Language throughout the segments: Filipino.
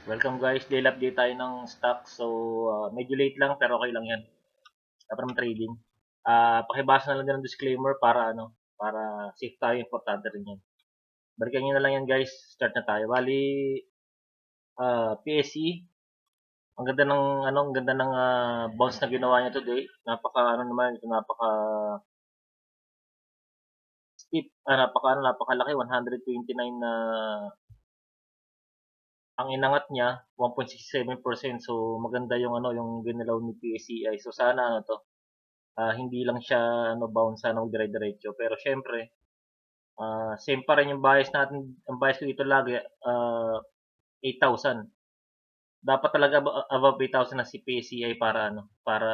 Welcome guys, daily update tayo ng stock. So, medyo late lang pero okay lang yan. From trading. Pakibasa na lang din ng disclaimer para safe tayo, importante rin yan. Balikan nyo na lang yan guys, start na tayo. Bali, PSE, ang ganda ng bounce na ginawa niya today. Napaka steep, napakalaki, 129 na ang inangat niya 1.67%. So maganda yung yung ginalaw ni PSEI. So sana hindi lang siya bounce sana dire-diretso. Pero syempre, same pa rin yung bias natin. Ang bias ko dito lagi 8,000. Dapat talaga above 8,000 na si PSEI para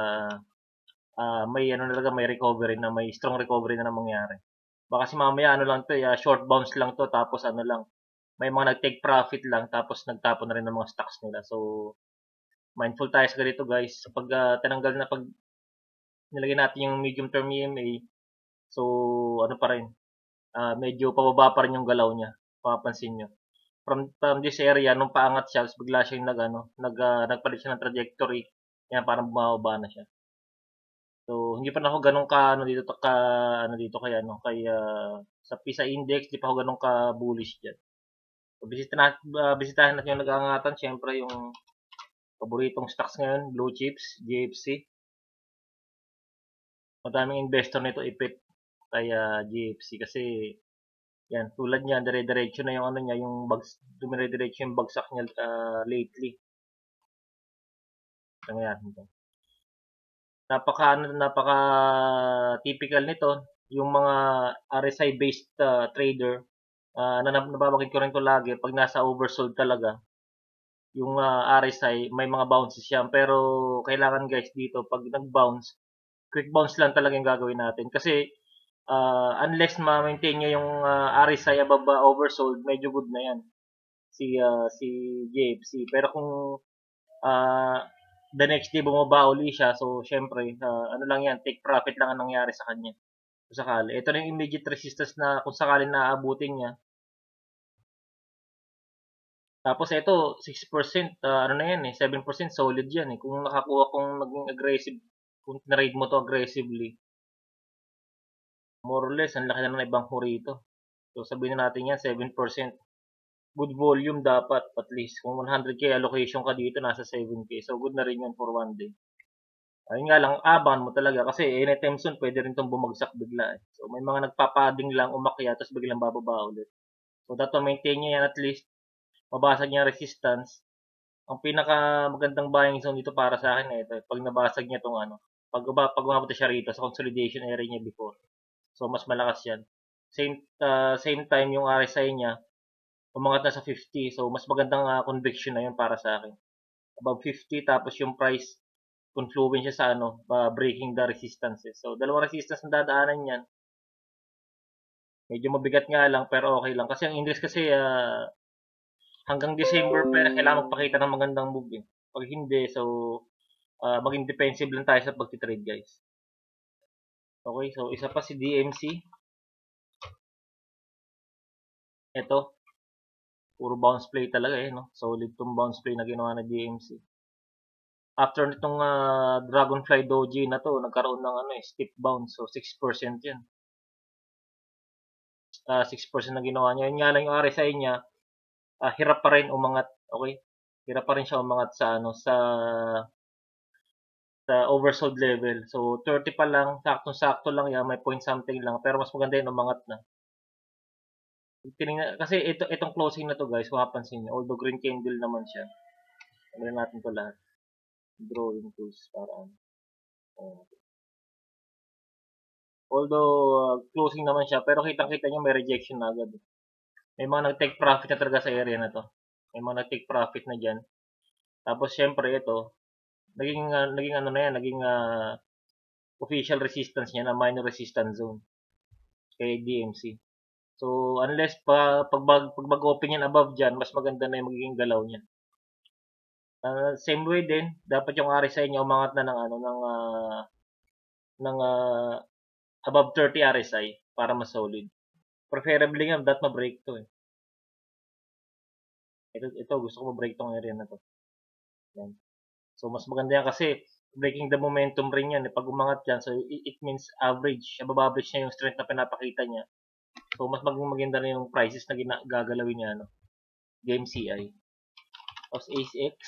may recovery na may strong recovery na mangyari. Baka si mamaya lang to, short bounce lang to tapos may mga nag-take profit lang tapos nagtapon na rin ng mga stocks nila. So mindful tayo sa ganito guys. Pag nilagay natin yung medium term EMA, so pa rin, medyo pababa pa rin yung galaw niya. Mapapansin nyo. From this area, nung paangat siya, bigla siya yung nagpalit siya ng trajectory. Yan, parang bumababa na siya. So, hindi pa na ako ganun ka, sa PISA index, di pa ako ganun ka bullish dyan. So, bisitahin natin yung nag-aangatan. Siyempre, yung paboritong stocks ngayon, blue chips, GFC. Madaming investor nito ipit kaya GFC kasi yan, tulad niya, dire-diretso na yung dumire-diretso yung bagsak niya lately. Ano yan? Napaka typical nito, yung mga RSI based trader, nababagin ko rin ko lagi pag nasa oversold talaga yung RSI, may mga bounces yan. Pero kailangan guys dito pag nag-bounce, quick bounce lang talaga yung gagawin natin kasi unless ma-maintain nyo yung RSI above oversold, medyo good na yan si JFC. Pero kung uh, the next day bumaba uli siya, so syempre, lang yan, take profit lang ang nangyari sa kanya. Kung sakali. Ito na yung immediate resistance na kung sakali na aabutin niya. Tapos ito, 6%, na yan 7% solid yan eh. Kung nakakuha kung naging aggressive, kung tinrade mo to aggressively, more or less, ang laki na ng ibang rito. So sabihin na natin yan, 7%. Good volume dapat, at least. Kung 100k allocation ka dito, nasa 7k. So good na rin yan for one day. Ayun nga lang, abangan mo talaga kasi anytime soon pwede rin itong bumagsak bigla eh. So may mga nagpapading lang umakyat tapos biglang bababa ulit. So dapat maintain niya yan at least. Mabasag niya resistance. Ang pinaka magandang buying zone dito para sa akin ito, pag nabasag niya tong pag umabot siya rito sa consolidation area niya before. So mas malakas yan. Same time yung RSI niya umangat na sa 50. So mas magandang conviction na yun para sa akin. Above 50 tapos yung price confluent siya sa breaking the resistances. So dalawang resistance ang dadaanan niyan. Medyo mabigat nga lang pero okay lang kasi ang index kasi hanggang December pa kailangan magpakita ng magandang move eh. Pag hindi, so maging defensive lang tayo sa pagtitrade guys. Okay, so isa pa si DMC. Ito, puro bounce play talaga eh, no? Solid tong bounce play na ginawa ng DMC. After nitong Dragonfly Doji na to, nagkaroon ng steep bounce. So 6% yan. 6% na ginawa niya. Yun nga lang yung RSI niya, hirap pa rin umangat. Okay? Hirap pa rin siya umangat sa oversold level. So 30 pa lang, sakto-sakto lang yan, may point something lang. Pero mas maganda yun umangat na. Kasi itong closing na to guys, kung mapansin niyo, although green candle naman siya. Ano natin to lahat. Drawing tools para although closing naman siya, pero kitang-kita niyo may rejection na agad. May mga nag-take profit na talaga sa area na to. May mga nag-take profit na diyan. Tapos syempre ito, naging official resistance niya na minor resistance zone kay DMC. So unless pag mag-open yan above diyan, mas maganda na yung magiging galaw niya. Same way din, dapat yung RSI niya umangat na ng above 30 RSI para mas solid. Preferably nga, dapat ma-break to eh. Ito gusto ko ma-break tong area na to. Yan. So, mas maganda yan kasi breaking the momentum rin yan. Pag umangat yan, so it means average. Above-average niya yung strength na pinapakita niya. So, mas maganda na yung prices na gagalawin niya, no? Game CI. Tapos Ace X.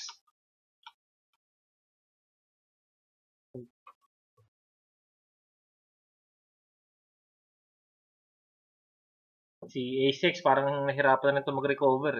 Si Ace X parang nahirapan na ito mag-recover.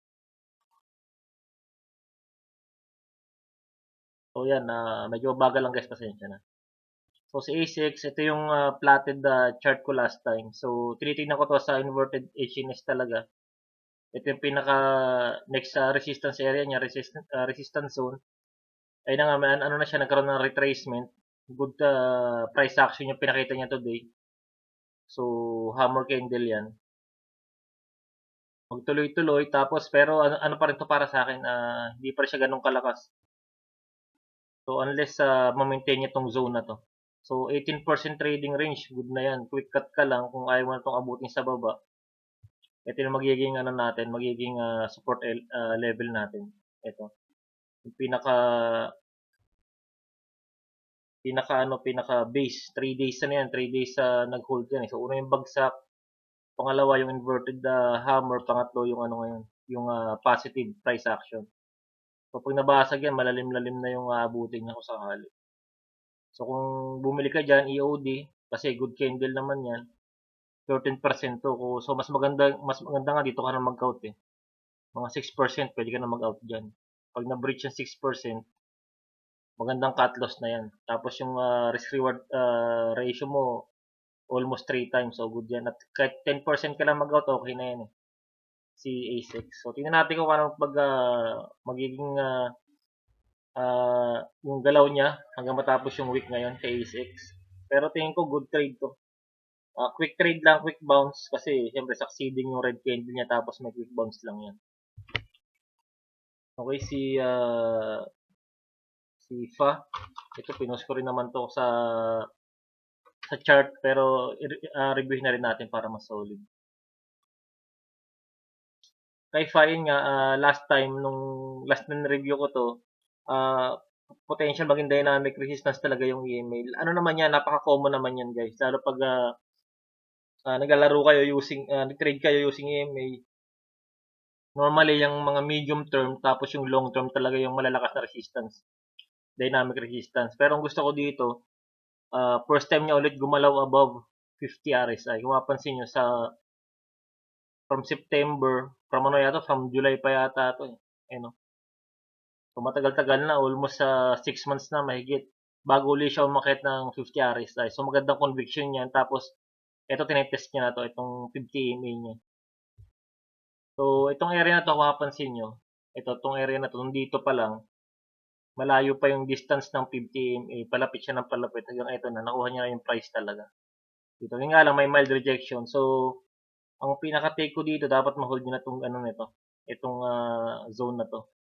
So, yan. Medyo bagal lang guys. Pasensya na. So, si A6, ito yung plotted chart ko last time. So, tinitignan ko to sa inverted edginess talaga. Ito yung pinaka next sa resistance area niya, resistance zone. Ay na nga, ano na siya, nagkaroon ng retracement. Good price action yung pinakita niya today. So, hammer candle yan. Magtuloy-tuloy. Tapos, pero ano pa rin to para sa akin, hindi pa rin siya ganun kalakas. So, unless ma-maintain niya tong zone na to. So, 18% trading range, good na yan. Quick cut ka lang kung ayaw mo na itong abutin sa baba. Ito yung magiging magiging support level natin. Ito. Yung pinaka base. 3 days na yan. 3 days nag-hold yan. So, una yung bagsak. Pangalawa yung inverted hammer. Pangatlo yung ngayon. Yung positive price action. So, pag nabasag yan, malalim-lalim na yung abutin niya kung sakali. So, kung bumili ka dyan, EOD, kasi good candle naman yan, 13% to. So, mas maganda nga dito ka na mag-out eh. Mga 6% pwede ka na mag-out dyan. Pag na-breach yung 6%, magandang cut loss na yan. Tapos yung risk-reward ratio mo, almost 3 times. So, good yan. At kahit 10% ka lang mag-out, okay na yan eh. Si A6. So, tingnan natin kung ano magiging yung galaw niya hanggang matapos yung week ngayon kay A6. Pero tingin ko good trade to. Quick trade lang, quick bounce kasi siyempre succeeding yung red candle niya tapos may quick bounce lang yan. Okay, si Fa. Ito pinost ko rin naman to sa chart pero review na rin natin para mas solid. Kay Fa yun nga last time nung last na review ko to, potential maging dynamic resistance talaga yung email. Ano naman yan, napaka-common naman yan guys. Lalo pag naglalaro kayo using, nag-trade kayo using EMA, normally yung mga medium term tapos yung long term talaga yung malalakas na resistance. Dynamic resistance. Pero ang gusto ko dito, first time niya ulit gumalaw above 50 RSI. Kung mapansin nyo from September, from July pa yata ito eh. No? So matagal-tagal na, almost 6 months na mahigit bago ulit siya umakit ng 50 RSI. So magandang conviction niyan. Tapos ito tinetest niya na to, itong 50 EMA niya. So, itong area na to, kung mapapansin nyo, itong area na to, dito pa lang, malayo pa yung distance ng 50 EMA, palapit siya ng palapit, hanggang ito na, nakuha niya na yung price talaga. Dito, yung nga lang, may mild rejection. So, ang pinaka-take ko dito, dapat ma-hold nyo na itong, itong zone na to.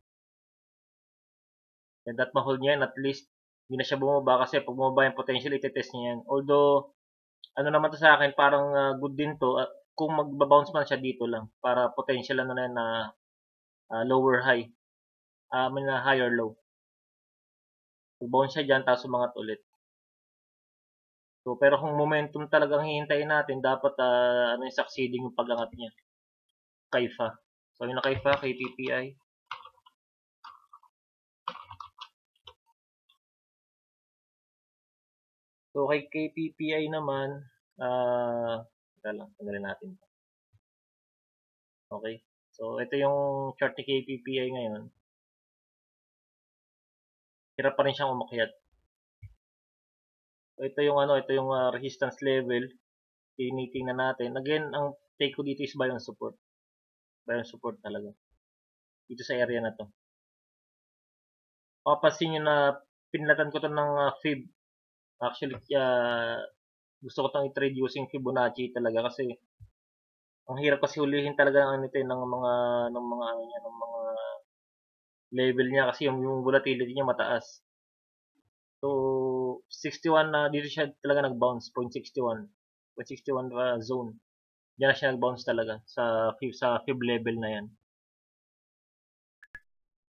And that ma-hold niya yan, at least, hindi na siya bumaba, kasi pag bumaba yung potential, itetest niya yan. Although, ano naman to sa akin, parang good din to, kung magbabounce man siya dito lang, para potential na yan na lower high. Na higher low. Bounce siya dyan, tapos umangat ulit. So, pero kung momentum talagang hihintayin natin, dapat yung succeeding yung pag-angat niya. Kaifa. So, yung na Kaifa, KPPI. So, kay KPPI naman, tanggalin natin. Okay. So, ito yung chart ni KPPI ngayon. Hirap pa rin siyang umakyat. So, ito yung resistance level. Tinitingnan natin. Again, ang take ko dito is buy on support. Buy on support talaga. Dito sa area na to. Mapapansin nyo na pinlatan ko to ng fib. Actually, gusto ko itong i-trade using Fibonacci talaga kasi ang hirap kasi hulihin talaga ng mga level niya kasi yung volatility niya mataas. So 61 na dito siya talaga nag-bounce 0.61 zone. Diyan na siya nag-bounce talaga sa fib level na yan.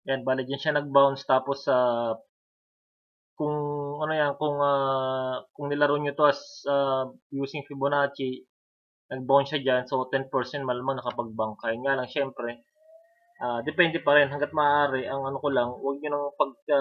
Yan, bali dyan siya nag-bounce tapos kung ano yan, kung nilaro nyo to as using Fibonacci, nag-bounce siya dyan, so 10% malamang nakapag-bank. Kaya nga lang, syempre, depende pa rin hanggat maaari. Ang ano ko lang, huwag nyo nang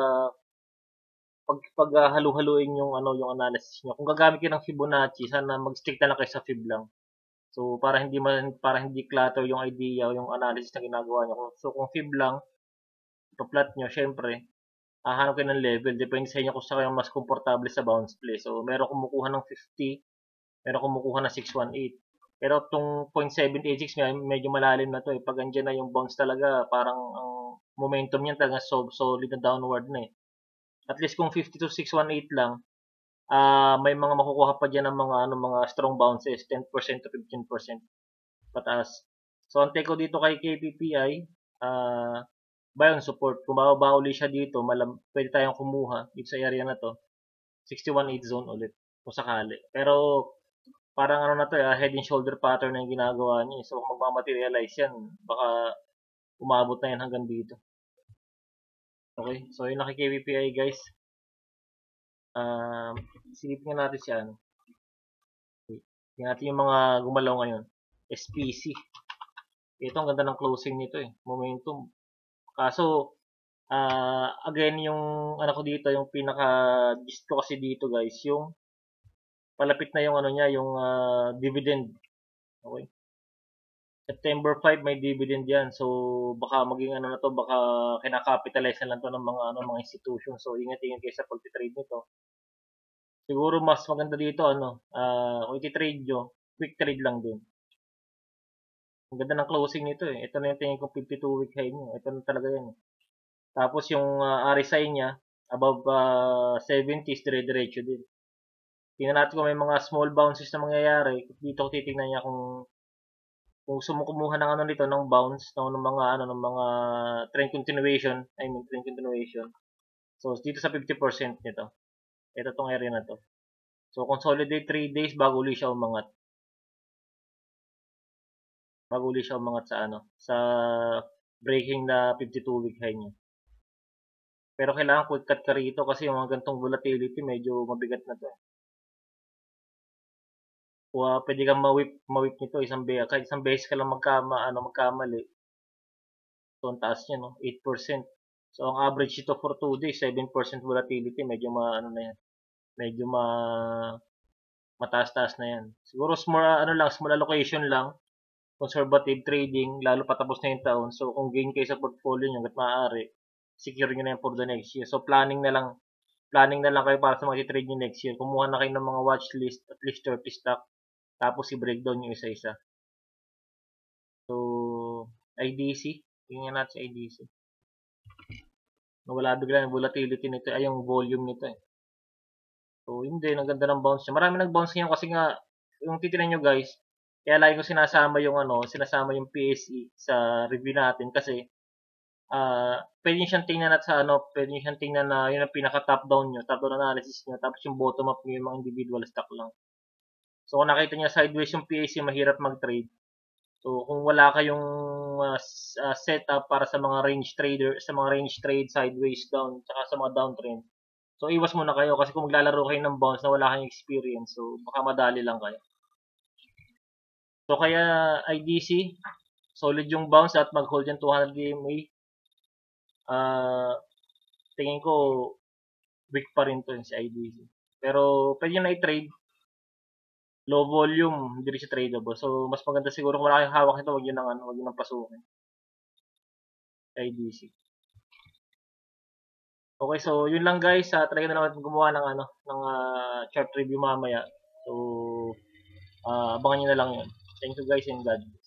halu-haluin yung yung analysis nyo. Kung gagamit kayo ng Fibonacci, sana mag-stick na lang kayo sa Fib lang. So para hindi clutter yung idea o yung analysis na ginagawa nyo. So kung Fib lang, ipa-plot nyo, syempre, hahanap kayo ng level. Depende sa inyo kung saan kayo mas komportable sa bounce play. So meron kumukuha ng 50, meron kumukuha ng 618. Pero itong 0.786 medyo malalim na to eh. Pag andyan na yung bounce talaga, parang ang momentum niyan talaga solid na downward na eh. At least kung 50 to 618 lang, may mga makukuha pa diyan ng mga strong bounces, 10% to 15% pataas. So ang take ko dito kay KPPI, buy on support. Kung bababa uli siya dito, pwede tayong kumuha dito sa area na to. 61.8 zone ulit kung sakali. Pero parang ano na to, head and shoulder pattern na yung ginagawa niya. So kung magmamaterialize yan, baka umabot na yan hanggang dito. Okay, so yun na kay KPPI guys. Silipin natin siya. Tingnan natin yung mga gumalaw ngayon. SPC. Ito, ang ganda ng closing nito eh. Momentum. Kaso, again, yung ano ko dito, yung pinaka-gist ko kasi dito guys, yung palapit na yung ano niya, yung dividend. Okay. September 5 may dividend yan. So, baka maging ano na to, baka kinakapitalize na lang to ng mga institution. So, ingat-ingat kayo sa pag-trade nito. Siguro mas maganda dito, kung iti-trade nyo, quick trade lang din. Ang ganda ng closing nito eh. Ito na yung tingin kong 52-week high nyo. Ito na talaga yan eh. Tapos yung RSI niya, above 70s, dire-diretso din. Tingnan natin kung may mga small bounces na mangyayari. Dito ko titingnan niya kung gusto mo kumuha ng nito, ng bounce, ng mga trend continuation. Trend continuation. So, dito sa 50% nito. Ito tong area na to. So, consolidate 3 days bago uli siya umangat. Bago uli siya umangat sa breaking na 52-week high niya. Pero kailangan quick cut ka rito kasi yung mga gantong volatility medyo mabigat na to. Pwede kang ma-whip nito kahit isang beses ka lang magkamali. So, ang taas niya, no? 8%. So, ang average ito for 2 days, 7% volatility, medyo mataas-taas na yan. Siguro small allocation lang, conservative trading, lalo patapos na yung taon. So, kung gain kayo sa portfolio nyo, hanggat maaari, secure nyo na yan for the next year. So, planning na lang kayo para sa mga trade nyo next year. Kumuha na kayo ng mga watch list, at least 30 stock, tapos i-breakdown nyo isa-isa. So, IDC, tingnan natin sa IDC. Nawala bigla yung volatility nito, yung volume nito eh. So, hindi, ang ganda ng bounce niya. Marami nag-bounce ngayon kasi nga, yung titinan nyo guys, kaya lagi ko sinasama yung PSE sa review natin kasi pwede nyo siyang tingnan pwede nyo siyang tingnan na yun ang pinaka-top down nyo, top down analysis nyo, tapos yung bottom up nyo yung mga individual stock lang. So, kung nakita nyo sideways yung PSE, mahirap mag-trade. So, kung wala kayong setup para sa mga range trade sideways down, tsaka sa mga downtrend, so iwas muna kayo kasi kung maglalaro kayo ng bounce na wala kayong experience, so baka madali lang kayo. So, kaya IDC, solid yung bounce at mag-hold yung 200 EMA. Tingin ko, weak pa rin to yung si IDC. Pero, pwede nyo na i-trade. Low volume, hindi rin siya tradable. So, mas maganda siguro kung wala kayong hawak nito, wag yun nang pasukin. IDC. Okay, so yun lang guys. Try na naman gumawa ng chart review mamaya. So, abangan nyo na lang yun. Thank you guys and God bless.